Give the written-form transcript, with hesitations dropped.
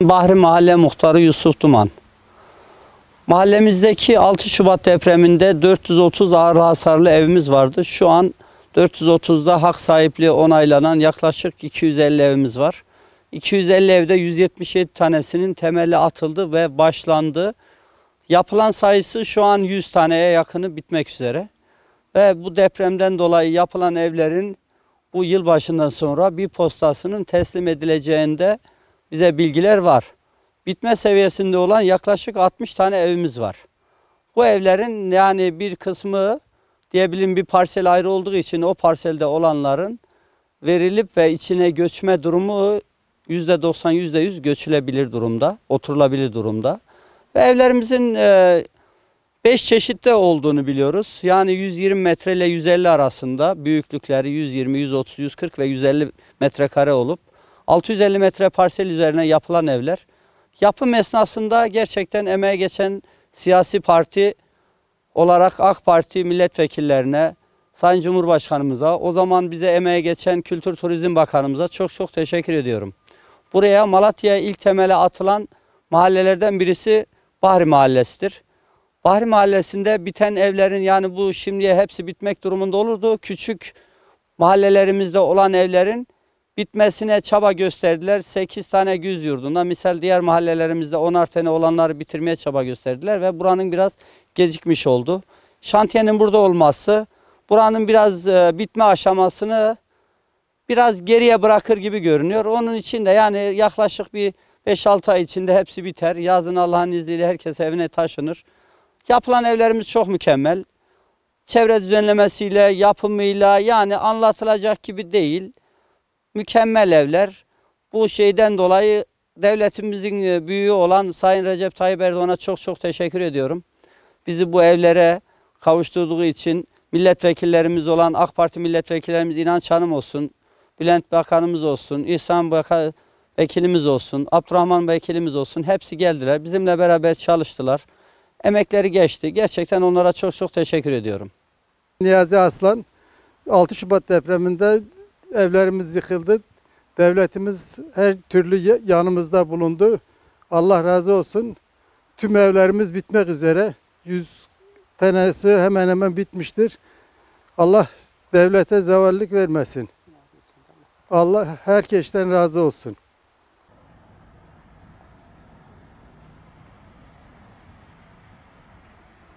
Bahri Mahalle Muhtarı Yusuf Duman. Mahallemizdeki 6 Şubat depreminde 430 ağır hasarlı evimiz vardı. Şu an 430'da hak sahipliği onaylanan yaklaşık 250 evimiz var. 250 evde 177 tanesinin temeli atıldı ve başlandı. Yapılan sayısı şu an 100 taneye yakını bitmek üzere. Ve bu depremden dolayı yapılan evlerin bu yılbaşından sonra bir postasının teslim edileceğinde bize bilgiler var. Bitme seviyesinde olan yaklaşık 60 tane evimiz var. Bu evlerin yani bir kısmı diyebilirim bir parsel ayrı olduğu için o parselde olanların verilip ve içine göçme durumu %90, %100 göçülebilir durumda, oturulabilir durumda. Ve evlerimizin 5 çeşitte olduğunu biliyoruz. Yani 120 metre ile 150 arasında büyüklükleri 120, 130, 140 ve 150 metrekare olup 650 metre parsel üzerine yapılan evler. Yapım esnasında gerçekten emeğe geçen siyasi parti olarak AK Parti milletvekillerine, Sayın Cumhurbaşkanımıza, o zaman bize emeğe geçen Kültür Turizm Bakanımıza çok teşekkür ediyorum. Buraya Malatya'ya ilk temele atılan mahallelerden birisi Bahri Mahallesi'dir. Bahri Mahallesi'nde biten evlerin yani bu şimdiye hepsi bitmek durumunda olurdu. Küçük mahallelerimizde olan evlerin bitmesine çaba gösterdiler. 8 tane güz yurdunda, misal diğer mahallelerimizde 10'ar tane olanları bitirmeye çaba gösterdiler ve buranın biraz gecikmiş oldu. Şantiyenin burada olması, buranın biraz bitme aşamasını biraz geriye bırakır gibi görünüyor. Onun için de yani yaklaşık bir 5-6 ay içinde hepsi biter. Yazın Allah'ın izniyle herkes evine taşınır. Yapılan evlerimiz çok mükemmel. Çevre düzenlemesiyle, yapımıyla yani anlatılacak gibi değil. Mükemmel evler. Bu şeyden dolayı devletimizin büyüğü olan Sayın Recep Tayyip Erdoğan'a çok teşekkür ediyorum. Bizi bu evlere kavuşturduğu için milletvekillerimiz olan AK Parti milletvekillerimiz İnanç Hanım olsun, Bülent Bakanımız olsun, İhsan Vekilimiz olsun, Abdurrahman Vekilimiz olsun hepsi geldiler. Bizimle beraber çalıştılar. Emekleri geçti. Gerçekten onlara çok teşekkür ediyorum. Niyazi Aslan, 6 Şubat depreminde evlerimiz yıkıldı. Devletimiz her türlü yanımızda bulundu. Allah razı olsun. Tüm evlerimiz bitmek üzere. 100 tanesi hemen hemen bitmiştir. Allah devlete zevallik vermesin. Allah herkesten razı olsun.